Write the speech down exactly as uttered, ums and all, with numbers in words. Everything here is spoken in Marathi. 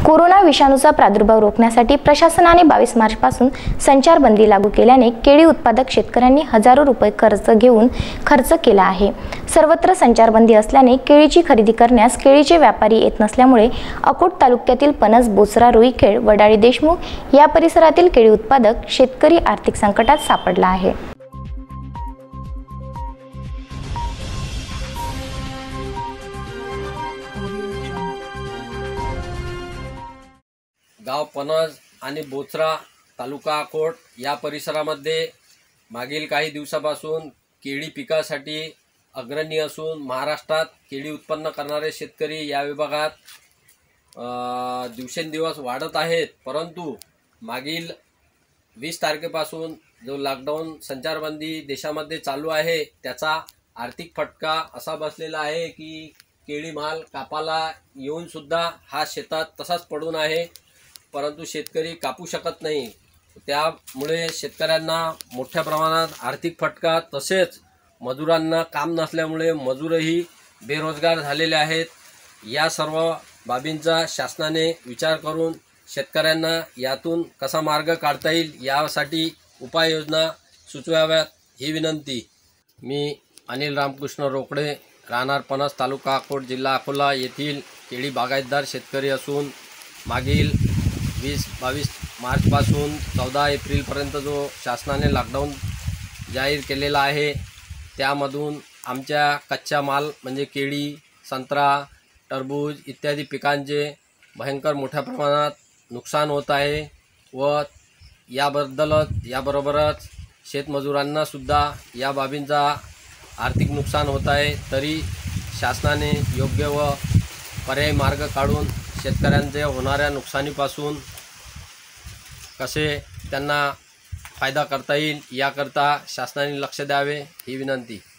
कोरोना विषाणूचा प्रादुर्भाव रोखण्यासाठी प्रशासनाने बावीस मार्च पासून संचारबंदी लागू केल्याने केळी उत्पादक शेतकऱ्यांनी हजारो रुपये कर्ज घेऊन खर्च केला आहे। सर्वत्र संचारबंदी असल्याने केळीची खरेदी करण्यास केळीचे व्यापारी येत नसल्यामुळे अकोट तालुक्यातील पणस, बोचरा, रुईखेड, वडाळी, देशमुख या परिसरातील केळी उत्पादक शेतकरी आर्थिक संकटात सापडला आहे। गाव पणस आणि बोचरा, तालुका अकोट या परिसरामध्ये मागील काही दिवसापासून केळी पिकासाठी अग्रणी असून महाराष्ट्रात केळी उत्पन्न करणारे शेतकरी या विभागात दिवसेंदिवस वाढत आहेत। परंतु मागील वीस तारखेपासून जो लॉकडाऊन संचारबंदी देशामध्ये चालू आहे त्याचा आर्थिक फटका असा बसलेला आहे की केळी माल कापाला येऊन सुद्धा हा शेतात तसाच पडून आहे, परंतु शेतकरी कापू शकत नाही। त्यामुळे शेतकऱ्यांना मोठ्या प्रमाणात आर्थिक फटका, तसेच मजुरांना काम नसल्यामुळे मजूरही बेरोजगार झालेले आहेत। या सर्व बाबींचा शासनाने विचार करून शेतकऱ्यांना यातून कसा मार्ग काढता येईल यासाठी उपाययोजना सुचवाव्यात ही विनंती। मी अनिल रामकृष्ण रोकडे, राहणार पणस, तालुका अकोट, जिल्हा अकोला येथील केळी बागायतदार शेतकरी असून मागील वीस बावीस मार्चपासून चौदा एप्रिलपर्यंत जो शासनाने लॉकडाऊन जाहीर केलेला आहे त्यामधून आमच्या कच्चा माल म्हणजे केळी, संत्रा, टरबूज इत्यादी पिकांचे भयंकर मोठ्या प्रमाणात नुकसान होत आहे व याबद्दलच याबरोबरच शेतमजुरांनासुद्धा या बाबींचा आर्थिक नुकसान होत आहे। तरी शासनाने योग्य व पर्यायी मार्ग काढून शेतकऱ्यांच्या होणाऱ्या नुकसानीपासून कसे त्यांना फायदा करता येईल याकरता शासनाने लक्ष द्यावे ही विनंती।